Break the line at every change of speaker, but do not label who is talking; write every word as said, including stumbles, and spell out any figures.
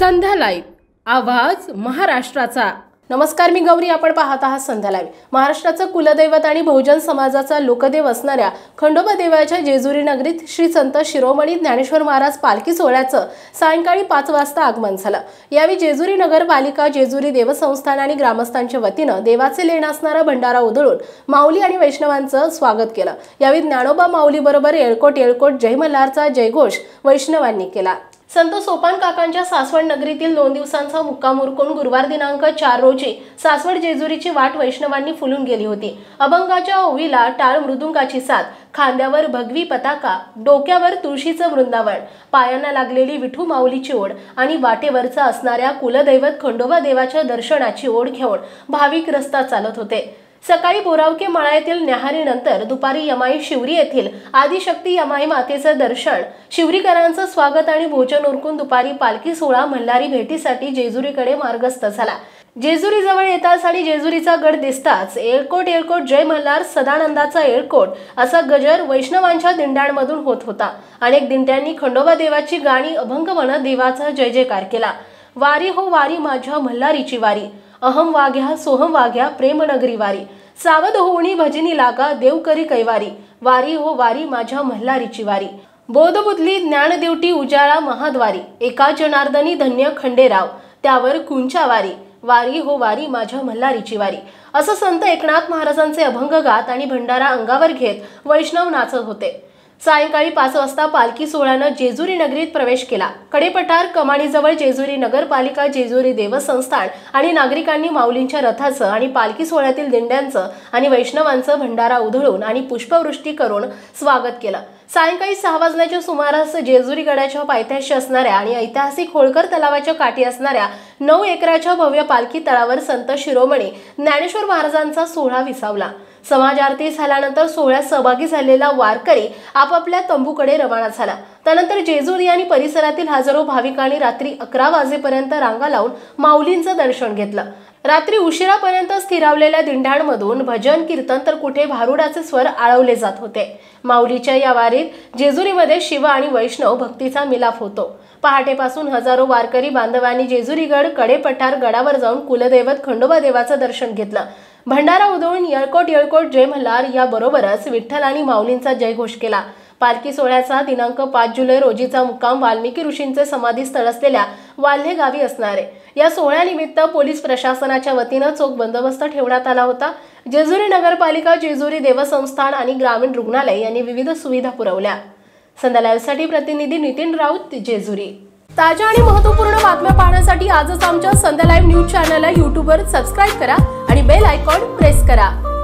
संध्या live, आवाज महाराष्ट्राचा। नमस्कार, मी गौरी, आपण पाहत आहात संध्या लाईव्ह। महाराष्ट्राचं कुलदैवत आणि बहुजन समाजाचा लोकदेव असणाऱ्या खंडोबा देवाच्या जेजुरी नगरीत श्री संत शिरोमणी ज्ञानेश्वर महाराज पालखी सोहळ्याचं सायंकाळी पाच वाजता आगमन झालं। यावेळी जेजुरी नगरपालिका, जेजुरी देवस्थान आणि ग्रामस्थांच्या वतीनं देवाचे लेण असणारा भंडारा उधळून माऊली आणि वैष्णवांचं स्वागत केलं। यावेळी ज्ञानोबा माऊली बरोबर येळकोट येळकोट जय मल्हारचा जयघोष वैष्णवांनी केला। संत सोपान काकांच्या सासवड नगरीतील दोन दिवसांचा मुक्काम उरकून गुरुवार दिनांक चार रोजी सासवड जेजुरीची वाट वैष्णवांनी फुलून गेली होती। अभंगाच्या ओवीला टाळ मृदुंगाची साथ, खांद्यावर भगवी पताका, डोक्यावर तुळशीचं वृंदावन, पायांना लागलेली विठू माऊलीची ओढ आणि वाटेवरचा असणाऱ्या कुलदैवत खंडोबा देवाच्या दर्शनाची ओढ घेऊन भाविक रस्ता चालत होते। सकाळी बोरावके मळा येथील न्याहारीनंतर दुपारी यमाई शिवरी येथील आदिशक्ती यमाई मातेचं दर्शन, शिवरीकरांचं स्वागत आणि भोजन उरकून दुपारी पालखी सोहळा मल्हारी भेटीसाठी जेजुरीकडे मार्गस्थ झाला। जेजुरी जवळ येताच आणि जेजुरीचा गड दिसताच येळकोट येळकोट जय मल्हार, सदानंदाचा येळकोट असा गजर वैष्णवांच्या दिंड्यांमधून होत होता। अनेक दिंड्यांनी खंडोबा देवाची गाणी अभंग म्हणत देवाचा जय जयकार केला। वारी हो वारी माझ्या मल्हारीची वारी, अहम वाघ्या सोहम वाघ्या प्रेम नगरी वारी, सावध होऊनी भजनी लागा देव करी कैवारी, वारी हो वारी माझ्या मल्हारीची वारी, बोध बुधली ज्ञान देवटी उजाळा महाद्वारी, एका जनार्दनी धन्य खंडेराव त्यावर कुंचा वारी, वारी हो वारी माझ्या मल्हारीची वारी असं संत एकनाथ महाराजांचे अभंग गात आणि भंडारा अंगावर घेत वैष्णव नाचत होते। सायंकाळी पाच वाजता पालखी सोहळ्यानं जेजुरी नगरीत प्रवेश केला। कडेपठार कमानीजवळ जेजुरी नगरपालिका, जेजुरी देवस्थान आणि नागरिकांनी माऊलींच्या रथाचं आणि पालखी सोहळ्यातील दिंड्यांचं आणि वैष्णवांचं भंडारा उधळून आणि पुष्पवृष्टी करून स्वागत केलं। सायंकाळी सहा वाजण्याच्या सुमारास जेजुरी गडाच्या पायथ्याशी असणाऱ्या आणि ऐतिहासिक होळकर तलावाच्या काठी असणाऱ्या नऊ एकराच्या भव्य पालखी तळावर संत शिरोमणी ज्ञानेश्वर महाराजांचा सोहळा विसावला। समाज आरती झाल्यानंतर सोहळ्यात सहभागी झालेला वारकरी आपापल्या तंबूकडे रवाना झाला। त्यानंतर जेजुरी आणि परिसरातील हजारो भाविकांनी रात्री अकरा वाजेपर्यंत रांगा लावून माऊलींचं दर्शन घेतलं। रात्री उशिरापर्यंत स्थिरावलेल्या दिंड्यांमधून भजन, कीर्तन तर कुठे भारुडाचे स्वर आळवले जात होते। माऊलीच्या या वारीत जेजुरीमध्ये शिव आणि वैष्णव भक्तीचा मिलाफ होतो। पहाटेपासून हजारो वारकरी बांधवांनी जेजुरीगड कडेपठार गडावर जाऊन कुलदैवत खंडोबा देवाचं दर्शन घेतलं। भंडारा उधळून येळकोट येळकोट जय मल्हार या बरोबरच विठ्ठल आणि माऊलींचा जयघोष केला। पालखी सोहळ्याचा दिनांक पाच जुलै रोजीचा मुक्काम वाल्मिकी ऋषींचे समाधीस्थळ असलेल्या वाल्हे गावी असणार आहे। या सोहळ्यानिमित्त पोलीस प्रशासनाच्या वतीनं चोख बंदोबस्त ठेवण्यात आला होता। जेजुरी नगरपालिका, जेजुरी देवस्थान आणि ग्रामीण रुग्णालय यांनी विविध सुविधा पुरवल्या। संध्या लाईव्हसाठी प्रतिनिधी नितीन राऊत, जेजुरी। ताज्या आणि महत्त्वपूर्ण बातम्या पाहण्यासाठी आजच आमच्या संध्या लाईव्ह न्यूज चॅनलला यूट्यूबवर सबस्क्राईब करा आणि बेल आयकॉन प्रेस करा।